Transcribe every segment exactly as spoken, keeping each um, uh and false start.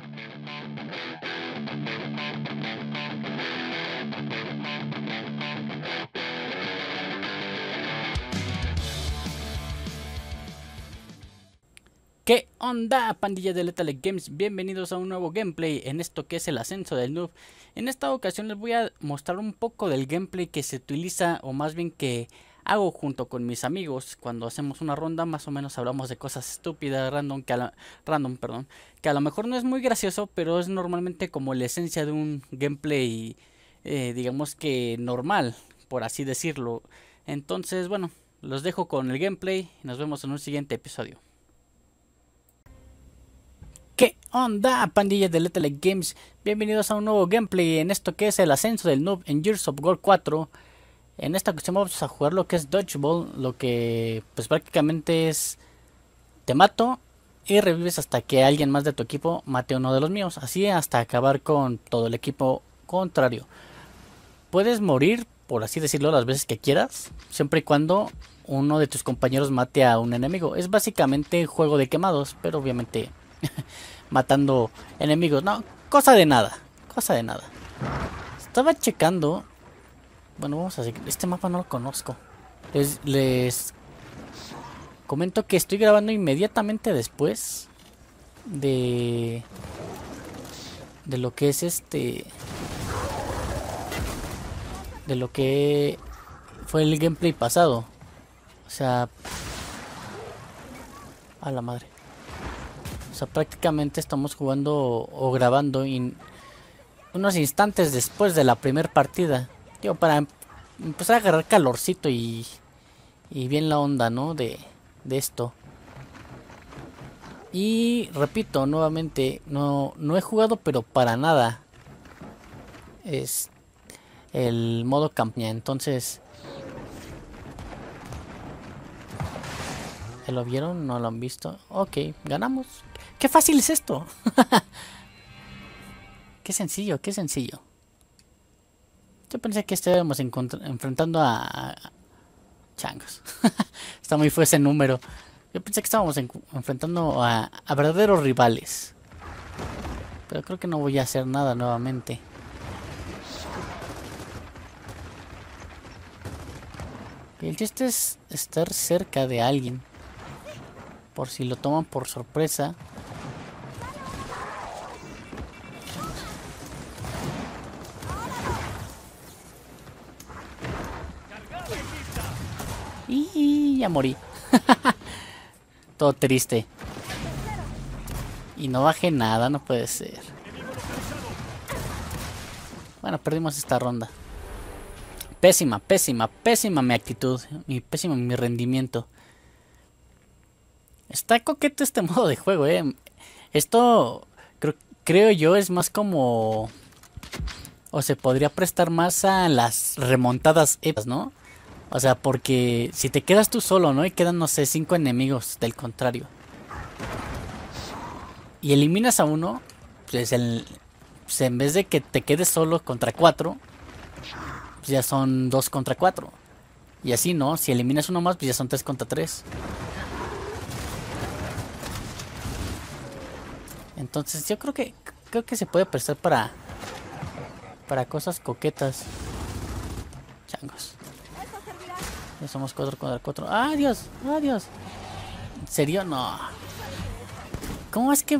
¿Qué onda, pandilla de Lethal Games? Bienvenidos a un nuevo gameplay en esto que es el ascenso del noob. En esta ocasión les voy a mostrar un poco del gameplay que se utiliza, o más bien que hago junto con mis amigos cuando hacemos una ronda. Más o menos hablamos de cosas estúpidas, random, que a, la, random, perdón, que a lo mejor no es muy gracioso, pero es normalmente como la esencia de un gameplay, eh, digamos que normal, por así decirlo. Entonces, bueno, los dejo con el gameplay y nos vemos en un siguiente episodio. ¿Qué onda, pandilla de Lethal Games? Bienvenidos a un nuevo gameplay en esto que es el ascenso del noob en Gears of War cuatro. En esta ocasión vamos a jugar lo que es Dodgeball, lo que pues prácticamente es te mato y revives hasta que alguien más de tu equipo mate a uno de los míos, así hasta acabar con todo el equipo contrario. Puedes morir, por así decirlo, las veces que quieras, siempre y cuando uno de tus compañeros mate a un enemigo. Es básicamente juego de quemados, pero obviamente matando enemigos, no, cosa de nada, cosa de nada. Estaba checando, bueno, vamos a seguir, este mapa no lo conozco. Les, les comento que estoy grabando inmediatamente después de de lo que es este de lo que fue el gameplay pasado. O sea, a la madre. O sea, prácticamente estamos jugando o grabando in, unos instantes después de la primera partida. Yo para empezar a agarrar calorcito y, y bien la onda, ¿no? De, de esto. Y repito nuevamente, no, no he jugado pero para nada es el modo campaña. Entonces, ¿lo vieron? ¿No lo han visto? Ok, ganamos. ¡Qué fácil es esto! ¡Qué sencillo, qué sencillo! Yo pensé que estábamos enfrentando a... a changos. Está muy fue ese número. Yo pensé que estábamos en enfrentando a, a verdaderos rivales. Pero creo que no voy a hacer nada nuevamente. El chiste es estar cerca de alguien, por si lo toman por sorpresa. Y ya morí. Todo triste. Y no bajé nada, no puede ser. Bueno, perdimos esta ronda. Pésima, pésima, pésima mi actitud. Y pésimo mi rendimiento. Está coqueto este modo de juego, eh. Esto creo, creo yo es más como... O se podría prestar más a las remontadas épicas, ¿no? O sea, porque si te quedas tú solo, ¿no? Y quedan, no sé, cinco enemigos del contrario. Y eliminas a uno, pues, el, pues en vez de que te quedes solo contra cuatro, pues ya son dos contra cuatro. Y así, ¿no? Si eliminas uno más, pues ya son tres contra tres. Entonces yo creo que creo que se puede prestar para para cosas coquetas. Changos. Ya somos cuatro contra cuatro. ¡Adiós! ¡Adiós! ¿En serio? No. ¿Cómo es que...?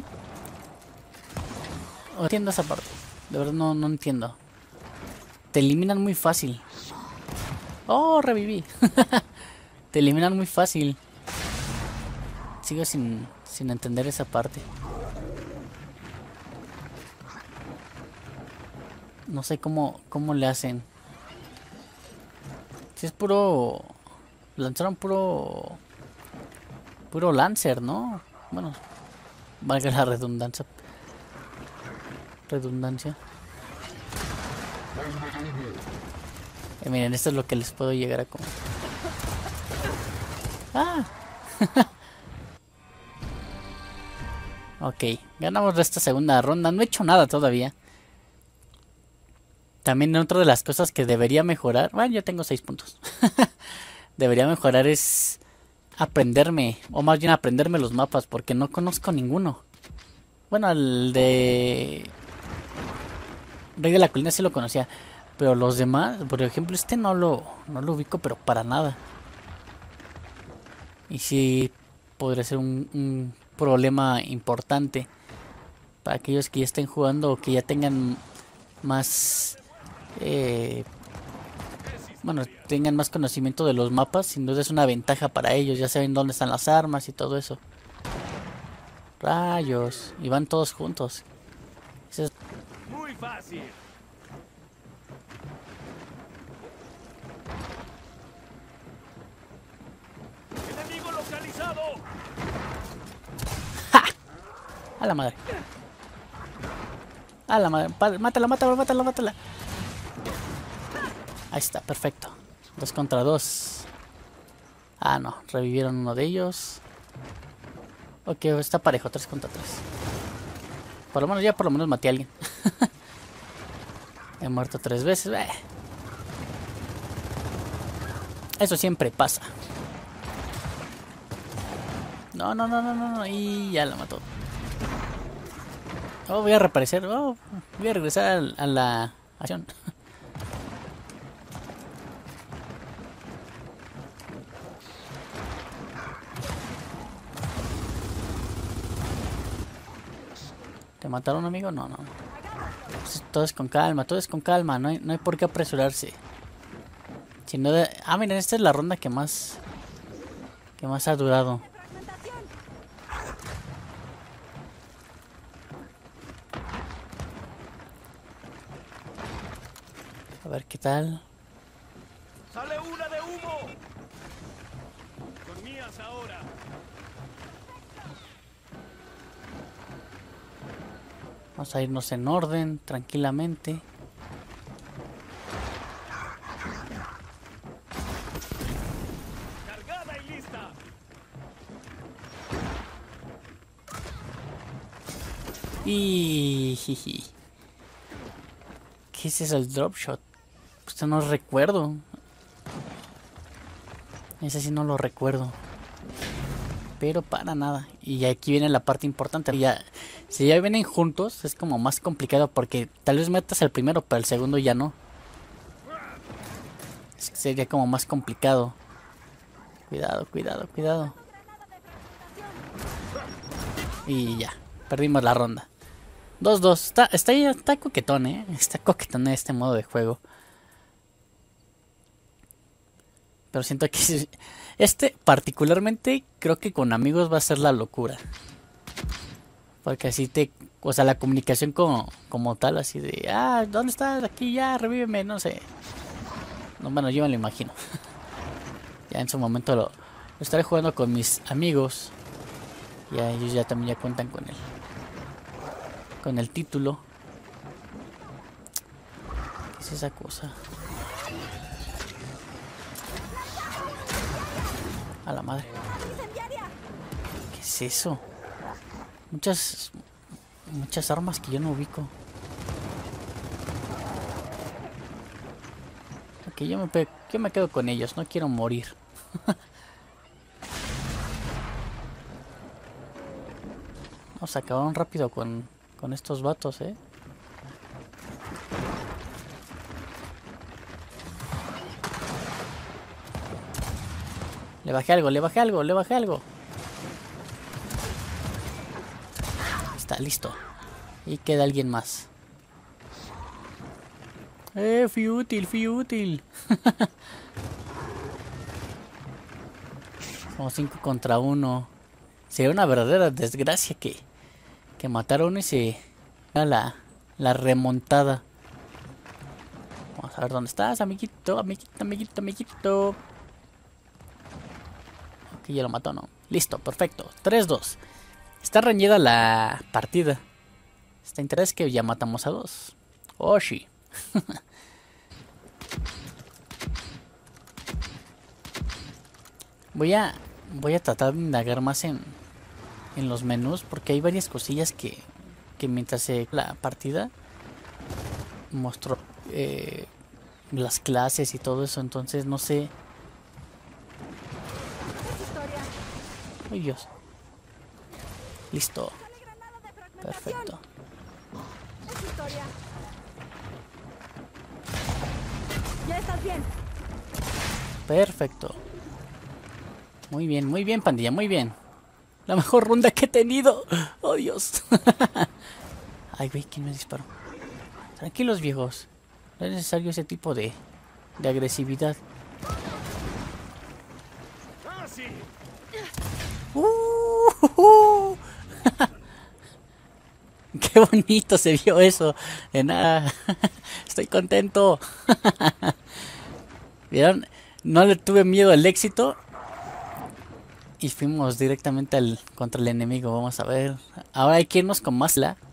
No entiendo esa parte. De verdad no, no entiendo. Te eliminan muy fácil. ¡Oh! Reviví. Te eliminan muy fácil. Sigo sin, sin entender esa parte. No sé cómo, cómo le hacen. Si es puro... Lanzaron puro... Puro Lancer, ¿no? Bueno, valga la redundancia. Redundancia. Eh, miren, esto es lo que les puedo llegar a comer. ¡Ah! Ok, ganamos esta segunda ronda. No he hecho nada todavía. También otra de las cosas que debería mejorar... Bueno, yo tengo seis puntos. Debería mejorar es aprenderme, o más bien aprenderme los mapas, porque no conozco ninguno. Bueno, el de Rey de la Colina sí lo conocía. Pero los demás, por ejemplo, este no lo, no lo ubico, pero para nada. Y sí podría ser un, un problema importante para aquellos que ya estén jugando o que ya tengan más... Eh, bueno, tengan más conocimiento de los mapas. Sin duda es una ventaja para ellos. Ya saben dónde están las armas y todo eso. Rayos. Y van todos juntos. Eso es... Muy fácil. Enemigo localizado. ¡Ja! A la madre. A la madre. Pa- Mátala, mátala, mátala, mátala. Ahí está, perfecto. Dos contra dos. Ah, no. Revivieron uno de ellos. Ok, está parejo. Tres contra tres. Por lo menos ya por lo menos maté a alguien. He muerto tres veces. Eh. Eso siempre pasa. No, no, no, no, no, no. Y ya la mató. Oh, voy a reaparecer. Oh, voy a regresar a, a la acción. ¿Te mataron, amigo? No, no. Pues todo es con calma, todo es con calma. No hay, no hay por qué apresurarse. Si no de... Ah, miren, esta es la ronda que más... Que más ha durado. A ver qué tal. Sale una de humo. Son mías ahora. Vamos a irnos en orden, tranquilamente. Cargada y lista. Y... jiji. ¿Qué es eso, el drop shot? Pues no recuerdo. Ese sí no lo recuerdo. Pero para nada. Y aquí viene la parte importante. Ya, si ya vienen juntos, es como más complicado porque tal vez metas el primero, pero el segundo ya no. Es que sería como más complicado. Cuidado, cuidado, cuidado. Y ya, perdimos la ronda. dos dos. Está, está, está coquetón, ¿eh? Está coquetón este modo de juego. Pero siento que este particularmente creo que con amigos va a ser la locura. Porque así te... O sea, la comunicación como, como tal, así de... Ah, ¿dónde estás? Aquí ya, revíveme, no sé. No, bueno, yo me lo imagino. Ya en su momento lo, lo estaré jugando con mis amigos. Ya ellos ya también ya cuentan con él. Con el título. ¿Qué es esa cosa? A la madre. ¿Qué es eso? Muchas... Muchas armas que yo no ubico. Ok, yo me, pe yo me quedo con ellos. No quiero morir. Vamos a acabar rápido con, con estos vatos, eh. Le bajé algo, le bajé algo, le bajé algo. Está listo. Y queda alguien más. Eh, fui útil, fui útil. Somos cinco contra uno. Sería una verdadera desgracia que, que matar a uno y se haga la, la remontada. Vamos a ver dónde estás, amiguito, amiguito, amiguito, amiguito. Aquí ya lo mató, ¿no? Listo, perfecto. tres dos. Está reñida la partida. Está interés que ya matamos a dos. Oh, sí. Voy a voy a tratar de indagar más en, en los menús porque hay varias cosillas que, que mientras se la partida mostró eh, las clases y todo eso, entonces no sé. Ay, Dios. Listo. Perfecto. Es historia. Ya estás bien. Perfecto. Muy bien, muy bien, pandilla, muy bien. La mejor ronda que he tenido. Oh, Dios. Ay, güey, ¿quién me disparó? Tranquilos, viejos. No es necesario ese tipo de, de agresividad. ¡Ah, sí! Uh, Qué bonito se vio eso. De nada. Estoy contento. ¿Vieron? No le tuve miedo al éxito. Y fuimos directamente al, contra el enemigo. Vamos a ver. Ahora hay que irnos con más la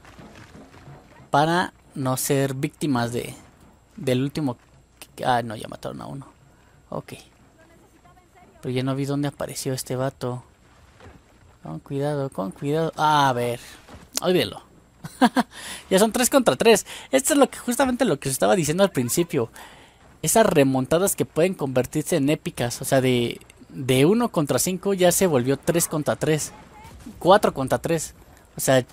para no ser víctimas de del último. Ah, no, ya mataron a uno. Ok. Pero ya no vi dónde apareció este vato. Con cuidado, con cuidado. Ah, a ver. Olvídelo. Ya son tres contra tres. Esto es lo que justamente lo que se estaba diciendo al principio. Esas remontadas que pueden convertirse en épicas. O sea, de, de uno contra cinco ya se volvió tres contra tres. cuatro contra tres. O sea...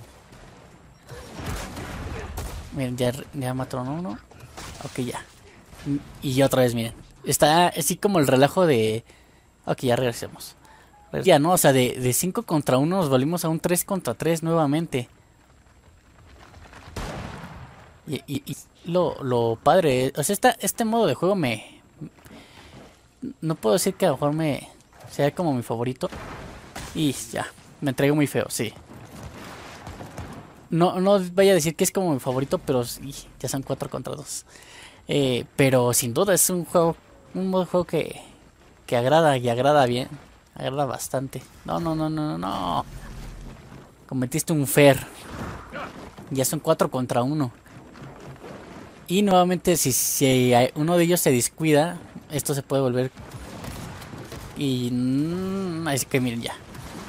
Miren, ya, ya mataron a uno. Ok, ya. Y otra vez, miren. Está así como el relajo de... Ok, ya regresemos. Ya, ¿no? O sea, de, de cinco contra uno nos volvimos a un tres contra tres nuevamente. Y, y, y lo, lo padre... O sea, esta, este modo de juego me... No puedo decir que a lo mejor me... sea como mi favorito. Y ya, me entrego muy feo, sí. No, no vaya a decir que es como mi favorito, pero sí, ya son cuatro contra dos. Eh, pero sin duda es un juego, un modo de juego que, que agrada y agrada bien. Agrada bastante. No, no, no, no, no. Cometiste un fair. Ya son cuatro contra uno. Y nuevamente si, si uno de ellos se descuida, esto se puede volver... Y... Mmm, así que miren ya.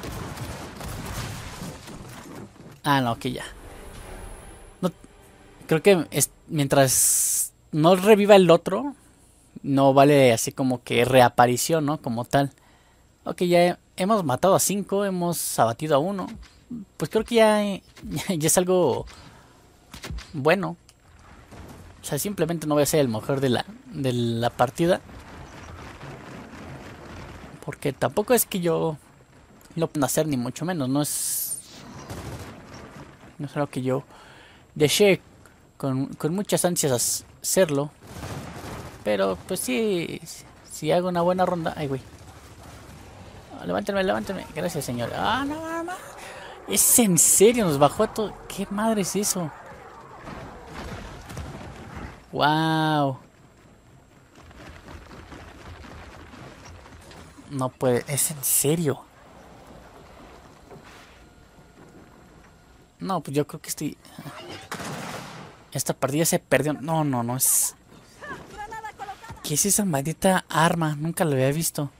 Ah, no, que ya. No, creo que es, mientras no reviva el otro, no vale así como que reaparición, ¿no? Como tal. Ok, ya he, hemos matado a cinco, hemos abatido a uno. Pues creo que ya, ya, ya es algo bueno. O sea, simplemente no voy a ser el mejor de la, de la partida. Porque tampoco es que yo lo pueda hacer, ni mucho menos. No es... No es algo que yo desee con, con muchas ansias hacerlo. Pero pues sí, si hago una buena ronda... Ay, güey. Levántame, levántame. Gracias, señor. Ah, no, no, no. Es en serio, nos bajó a todo. ¿Qué madre es eso? Wow. No puede, es en serio. No, pues yo creo que estoy... Esta partida se perdió. No, no, no es... ¿Qué es esa maldita arma? Nunca lo había visto.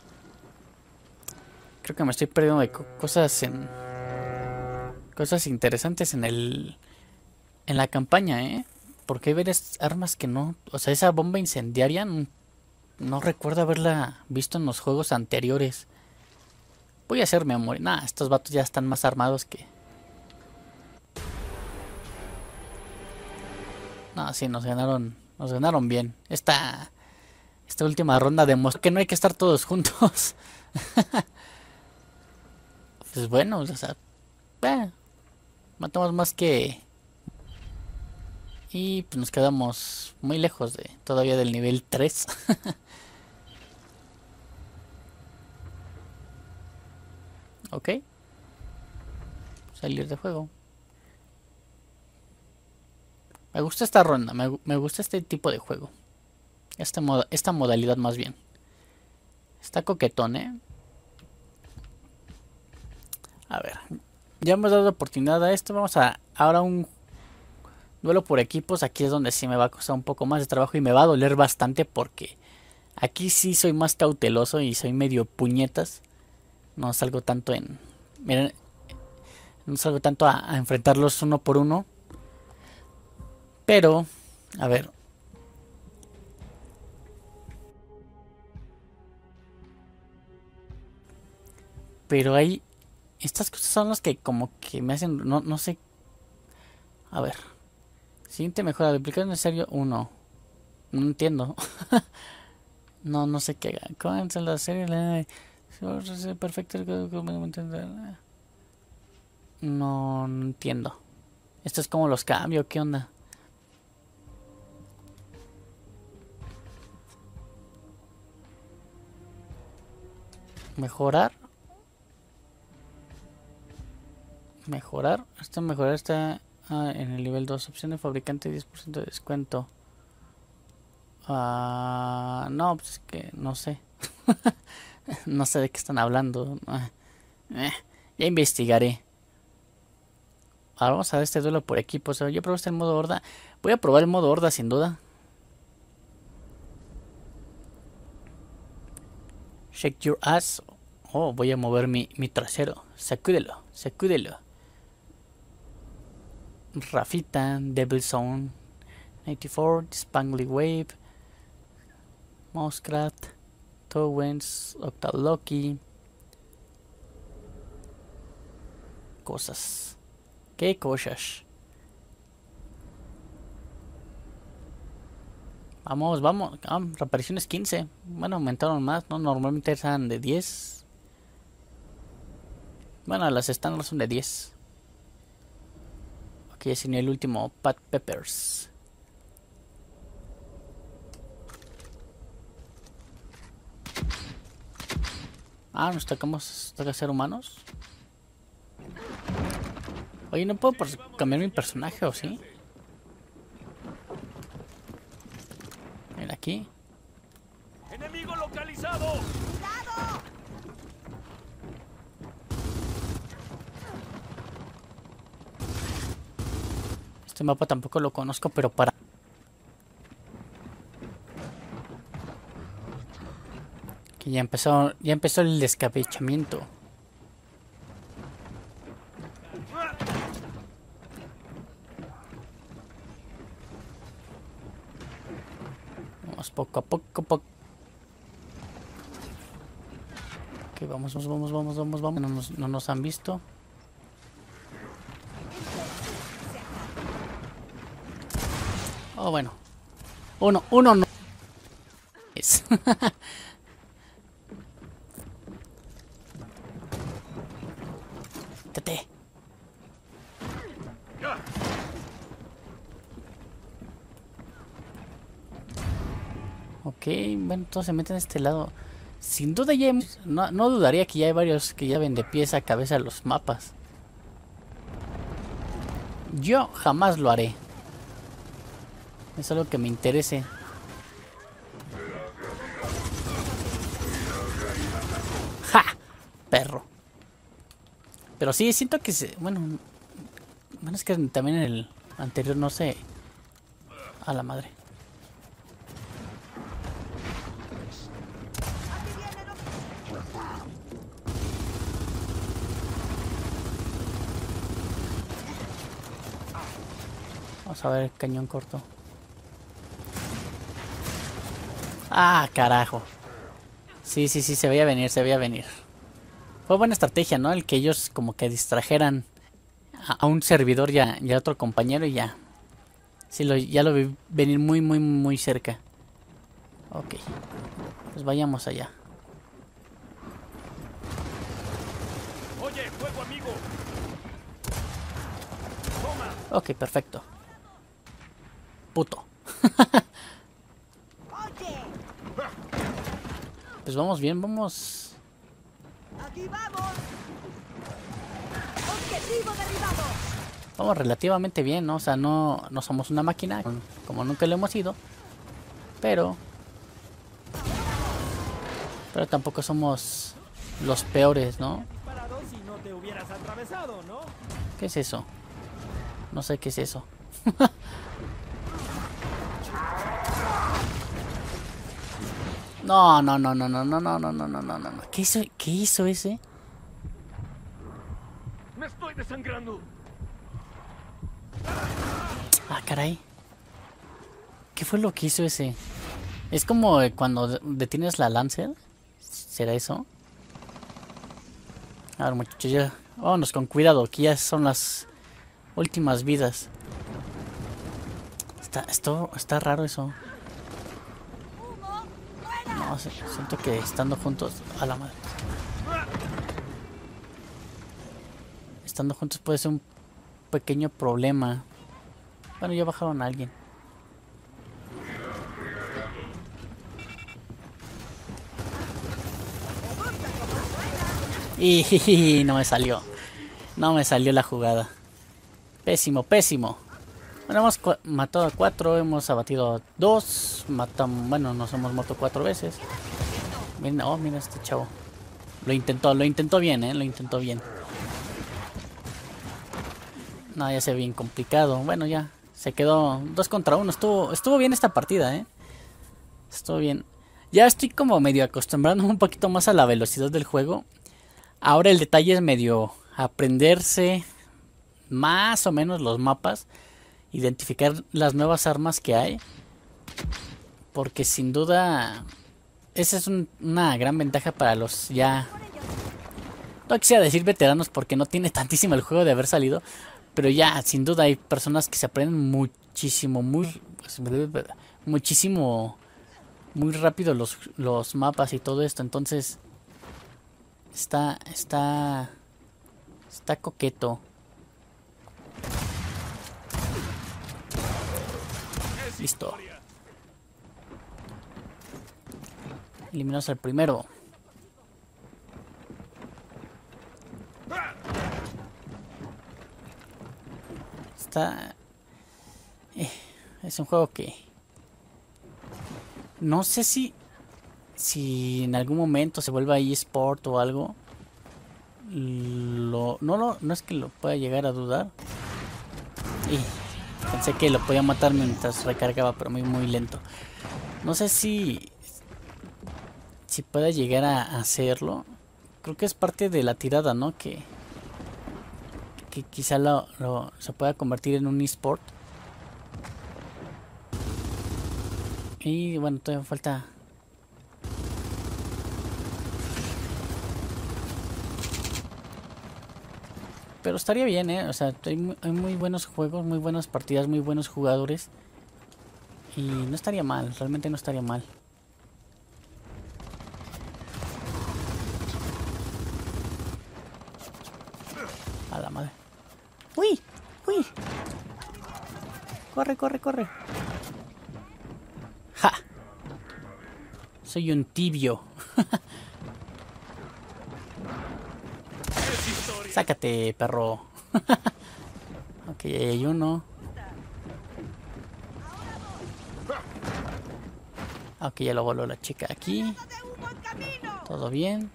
Creo que me estoy perdiendo de co cosas en... Cosas interesantes en el... En la campaña, ¿eh? Porque hay varias armas que no... O sea, esa bomba incendiaria... No, no recuerdo haberla visto en los juegos anteriores. Voy a hacer memoria. Nah, estos vatos ya están más armados que... No, sí, nos ganaron... Nos ganaron bien. Esta... Esta última ronda demostró que no hay que estar todos juntos. Pues bueno, o sea... Eh, matamos más que... Y pues nos quedamos muy lejos de todavía del nivel tres. Ok. Salir de juego. Me gusta esta ronda, me, me gusta este tipo de juego. Esta, moda, esta modalidad más bien. Está coquetón, ¿eh? A ver. Ya hemos dado oportunidad a esto. Vamos a ahora un duelo por equipos. Aquí es donde sí me va a costar un poco más de trabajo y me va a doler bastante porque aquí sí soy más cauteloso y soy medio puñetas. No salgo tanto en... Miren, no salgo tanto a, a enfrentarlos uno por uno. Pero, a ver. Pero hay Estas cosas son las que como que me hacen... No, no sé... A ver. Siguiente mejora. Duplicar necesario uno. No entiendo. no, no sé qué. ¿Cuál es la serie? La... Perfecto. No, no entiendo. Esto es como los cambios. ¿Qué onda? Mejorar. Mejorar. Esto mejorar está ah, en el nivel dos. Opción de fabricante diez por ciento de descuento. Ah, no, pues es que no sé. no sé de qué están hablando. Eh, ya investigaré. Ahora vamos a ver este duelo por equipos. Yo probé este modo horda. Voy a probar el modo horda sin duda. Shake your ass. Oh, voy a mover mi, mi trasero. Sacúdelo, sacúdelo. Rafita, Devil Zone, noventa y cuatro, Spangly Wave, Muskrat, Towens, Octalocky. Cosas. ¿Qué cosas? Vamos, vamos. Ah, reapariciones quince. Bueno, aumentaron más, ¿no? Normalmente eran de diez. Bueno, las estándar son de diez. Ok, ese el último. Pat Peppers. Ah, nos tocamos toca ser humanos. Oye, ¿no puedo cambiar mi personaje o sí? Mira aquí. ¡Enemigo localizado! ¡Cuidado! Este mapa tampoco lo conozco, pero para... Que ya empezó, ya empezó el descabechamiento. Vamos poco a poco, poco. Ok, vamos, vamos, vamos, vamos, vamos, vamos. No nos, no nos han visto. Oh, bueno. Uno, uno no. Es. Tete. Ok, bueno, todos se meten a este lado. Sin duda ya hemos, no, no dudaría que ya hay varios que ya ven de pies a cabeza los mapas. Yo jamás lo haré. Es algo que me interese. ¡Ja! Perro. Pero sí, siento que se... Bueno... Bueno, es que también en el anterior no sé... A la madre. Vamos a ver el cañón corto. Ah, carajo. Sí, sí, sí, se veía venir, se veía venir. Fue buena estrategia, ¿no? El que ellos como que distrajeran a, a un servidor y a, y a otro compañero y ya. Sí, lo, ya lo vi venir muy, muy, muy cerca. Ok. Pues vayamos allá. Oye, fuego amigo. Toma. Ok, perfecto. Puto. Oye, Pues vamos bien, vamos... aquí vamos. Objetivo derribado. Vamos relativamente bien, ¿no? O sea, no, no somos una máquina, como nunca lo hemos sido. Pero... Pero tampoco somos los peores, ¿no? Disparado si no te hubieras atravesado, ¿no? ¿Qué es eso? No sé qué es eso. No, no, no, no, no, no, no, no, no, no, no, no. ¿Qué hizo, qué hizo ese? Me estoy desangrando. Ah, caray. ¿Qué fue lo que hizo ese? Es como cuando detienes la Lancer. ¿Será eso? A ver, muchachos, ya Vámonos con cuidado, que ya son las últimas vidas. Está, esto, está raro eso. No, siento que estando juntos... A la madre. Estando juntos puede ser un pequeño problema. Bueno, ya bajaron a alguien. Y no me salió. No me salió la jugada. Pésimo, pésimo. Bueno, hemos matado a cuatro, hemos abatido a dos. Matamos, bueno, nos hemos muerto cuatro veces. Miren, oh, mira este chavo. Lo intentó, lo intentó bien, eh. Lo intentó bien. No, ya se ve bien complicado. Bueno, ya. Se quedó dos contra uno. Estuvo, estuvo bien esta partida, eh. Estuvo bien. Ya estoy como medio acostumbrando un poquito más a la velocidad del juego. Ahora el detalle es medio aprenderse más o menos los mapas. Identificar las nuevas armas que hay. Porque sin duda esa es un, una gran ventaja para los ya... No quisiera decir veteranos porque no tiene tantísimo el juego de haber salido. Pero ya, sin duda hay personas que se aprenden muchísimo, muy... Pues, muchísimo... Muy rápido los, los mapas y todo esto. Entonces... Está... Está... Está coqueto. Listo. Eliminamos al primero. Está... Eh, es un juego que... No sé si... Si en algún momento se vuelva eSport o algo. Lo, no, lo, no es que lo pueda llegar a dudar. Y pensé que lo podía matar mientras recargaba, pero muy muy lento. No sé si... Si pueda llegar a hacerlo. Creo que es parte de la tirada, ¿no? Que... Que quizá lo, lo, se pueda convertir en un eSport. Y bueno, todavía falta... Pero estaría bien, ¿eh? O sea, hay muy, hay muy buenos juegos, muy buenas partidas, muy buenos jugadores. Y no estaría mal, realmente no estaría mal. A la madre. ¡Uy! ¡Uy! Corre, corre, corre. ¡Ja! Soy un tibio. Sácate, perro. Ok, ahí hay uno. Ok, ya lo voló la chica aquí. Todo bien.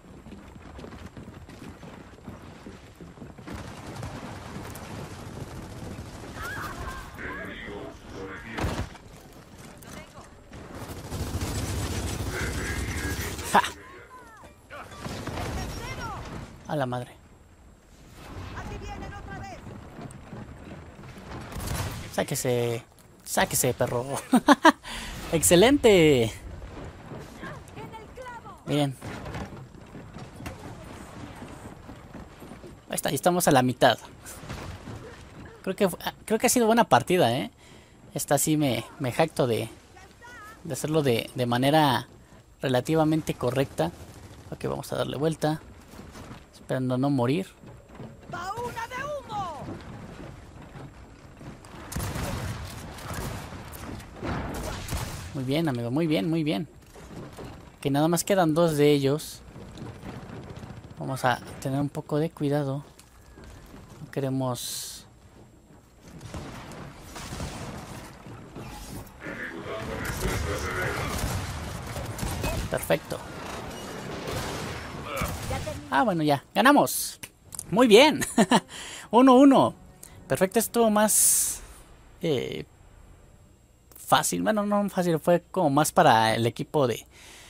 ¡Ja! A la madre. Sáquese. Sáquese, perro. ¡Excelente! Bien. Ahí está, ya estamos a la mitad. Creo que creo que ha sido buena partida, ¿eh? Esta sí me, me jacto de, de hacerlo de, de manera relativamente correcta. Ok, vamos a darle vuelta. Esperando no morir. Muy bien, amigo, muy bien, muy bien. Que nada más quedan dos de ellos. Vamos a tener un poco de cuidado. No queremos... Perfecto. Ah, bueno, ya. ¡Ganamos! Muy bien. uno uno. Perfecto, estuvo más... Eh, fácil. Bueno, no fácil. Fue como más para el equipo de...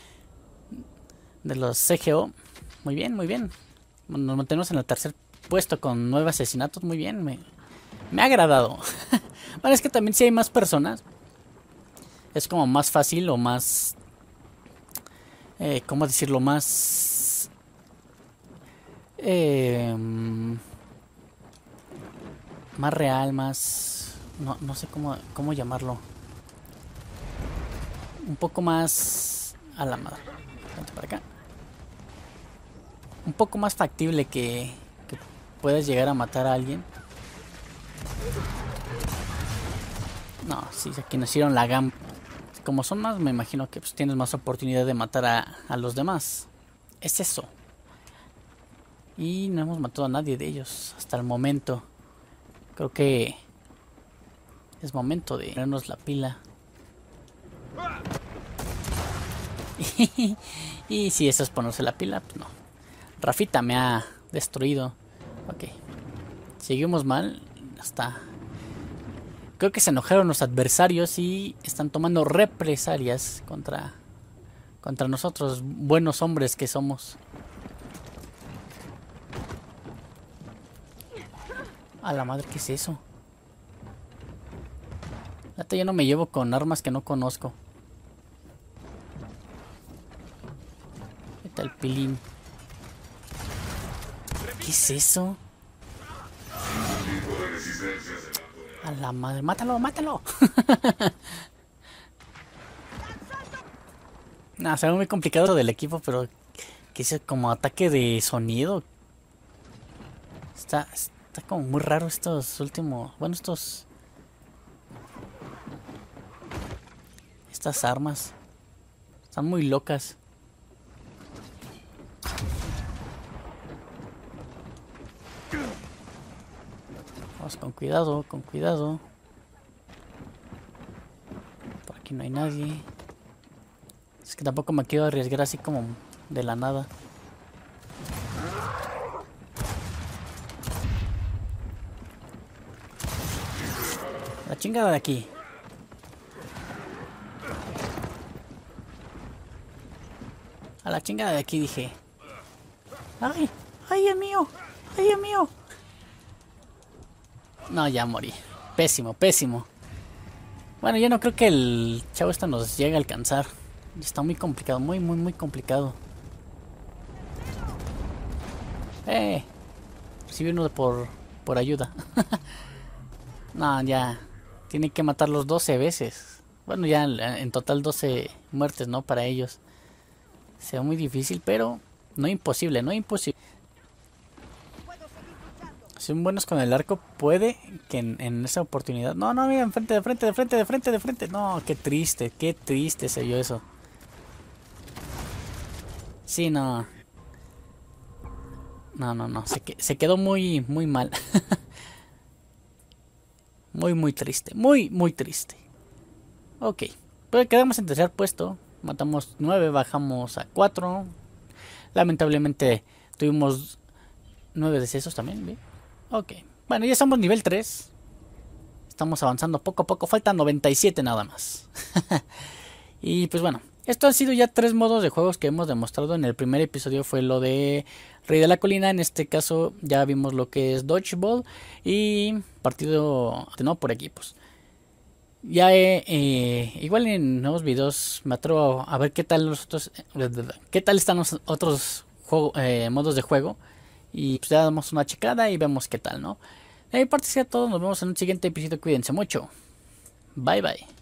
De los C G O. Muy bien, muy bien. Nos mantenemos en el tercer puesto con nueve asesinatos. Muy bien. Me, me ha agradado. Bueno, es que también si hay más personas. Es como más fácil o más... Eh, ¿Cómo decirlo? Más... Eh, más real, más... No, no sé cómo, cómo llamarlo. Un poco más... A la madre. Vente para acá. Un poco más factible que, que puedas llegar a matar a alguien. No, sí, aquí nos hicieron la gam. Como son más, me imagino que pues, tienes más oportunidad de matar a, a los demás. Es eso. Y no hemos matado a nadie de ellos hasta el momento. Creo que es momento de ponernos la pila. Y si eso es ponerse la pila, pues no. Rafita me ha destruido. Ok. Seguimos mal. Hasta... Creo que se enojaron los adversarios y están tomando represalias contra, contra nosotros, buenos hombres que somos. A la madre, ¿qué es eso? Hasta yo no me llevo con armas que no conozco. ¿Qué tal, pilín? ¿Qué es eso? A la madre, mátalo, mátalo. No, se ve muy complicado lo del equipo, pero que es como ataque de sonido. Está, está como muy raro estos últimos, bueno, estos, estas armas están muy locas. Vamos con cuidado, con cuidado. Por aquí no hay nadie. Es que tampoco me quiero arriesgar así como de la nada. La chingada de aquí. A la chingada de aquí dije. ¡Ay! ¡Ay, es mío! ¡Ay, es mío! No, ya morí. Pésimo, pésimo. Bueno, yo no creo que el chavo este nos llegue a alcanzar. Está muy complicado, muy, muy, muy complicado. Eh, recibí uno por, por ayuda. No, ya. Tiene que matarlos doce veces. Bueno, ya en total doce muertes, ¿no? Para ellos. Sea muy difícil, pero no imposible, no imposible. Si son buenos con el arco, puede que en, en esa oportunidad... No, no, mira, enfrente, de frente, de frente, de frente, de frente. No, qué triste, qué triste se vio eso. Sí, no. No, no, no. Se, que, se quedó muy, muy mal. Muy, muy triste. Muy, muy triste. Ok. Pero quedamos en tercer puesto. Matamos nueve, bajamos a cuatro. Lamentablemente tuvimos nueve decesos también, ¿ve? Ok. Bueno, ya somos nivel tres. Estamos avanzando poco a poco. Faltan noventa y siete nada más. Y pues bueno. Esto han sido ya tres modos de juegos que hemos demostrado. En el primer episodio fue lo de Rey de la Colina. En este caso ya vimos lo que es Dodgeball y partido no por equipos. Ya he, eh, igual en nuevos videos me atrevo a ver qué tal los otros, qué tal están los otros juego, eh, modos de juego. Y pues ya damos una checada y vemos qué tal, ¿no? De mi parte sería todo. Nos vemos en un siguiente episodio. Cuídense mucho. Bye bye.